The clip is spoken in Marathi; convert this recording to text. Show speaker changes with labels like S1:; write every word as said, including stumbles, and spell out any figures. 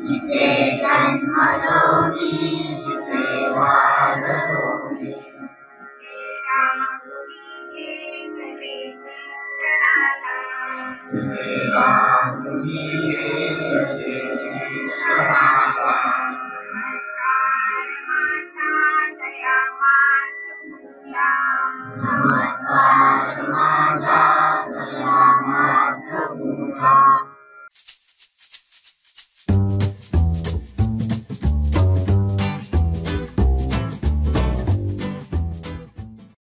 S1: जिथे जन्मलो मी जिथे वाढलो मी, कसे शिक्षणाला शिक्षणाला। नमस्कार माझा दया मातृभूला, नमस्कार माझा दया मातृभूला।